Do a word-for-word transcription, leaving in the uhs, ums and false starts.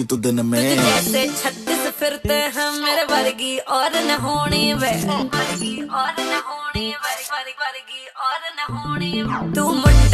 होगी तू दिन में। जैसे छत्तीस फिरते हैं मेरे वर्गी और न होनी वे, वर्गी और न होनी, वर्गी और न होनी। तू मुंडा